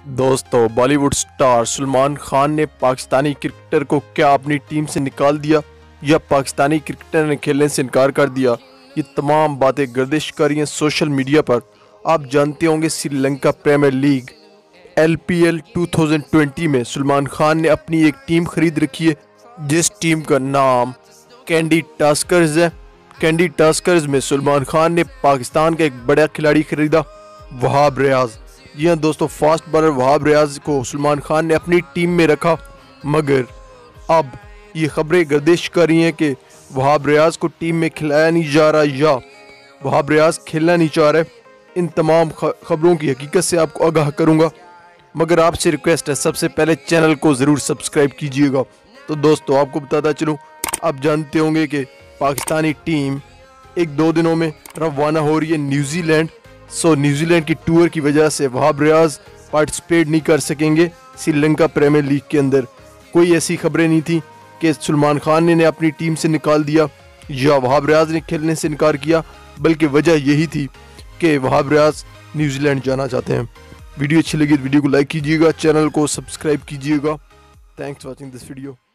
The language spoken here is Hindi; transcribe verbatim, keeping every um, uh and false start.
दोस्तों, बॉलीवुड स्टार सलमान खान ने पाकिस्तानी क्रिकेटर को क्या अपनी टीम से निकाल दिया या पाकिस्तानी क्रिकेटर ने खेलने से इनकार कर दिया? ये तमाम बातें गर्दिश कर रही हैं सोशल मीडिया पर। आप जानते होंगे Sri Lanka premier league L P L दो हज़ार बीस में सलमान खान ने अपनी एक टीम खरीद रखी है, जिस टीम का नाम कैंडी टस्कर्स है। कैंडी टस्कर्स में सलमान खान ने पाकिस्तान का एक बड़ा खिलाड़ी खरीदा, वहाब रियाज। जी हाँ दोस्तों, फास्ट बॉलर वहाब रियाज को सलमान खान ने अपनी टीम में रखा, मगर अब ये खबरें गर्दिश कर रही हैं कि वहाब रियाज को टीम में खिलाया नहीं जा रहा या वहाब रियाज खेलना नहीं चाह रहे। इन तमाम खबरों की हकीकत से आपको आगाह करूंगा, मगर आपसे रिक्वेस्ट है सबसे पहले चैनल को ज़रूर सब्सक्राइब कीजिएगा। तो दोस्तों, आपको बताता चलूँ, आप जानते होंगे कि पाकिस्तानी टीम एक दो दिनों में रवाना हो रही है न्यूजीलैंड। सो न्यूजीलैंड की टूर की वजह से वहाब रियाज पार्टिसिपेट नहीं कर सकेंगे श्रीलंका प्रीमियर लीग के अंदर। कोई ऐसी खबरें नहीं थी कि सलमान खान ने, ने अपनी टीम से निकाल दिया या वहाब रियाज ने खेलने से इनकार किया, बल्कि वजह यही थी कि वहाब रियाज न्यूजीलैंड जाना चाहते हैं। वीडियो अच्छी लगी तो वीडियो को लाइक कीजिएगा, चैनल को सब्सक्राइब कीजिएगा। Thanks for watching this video.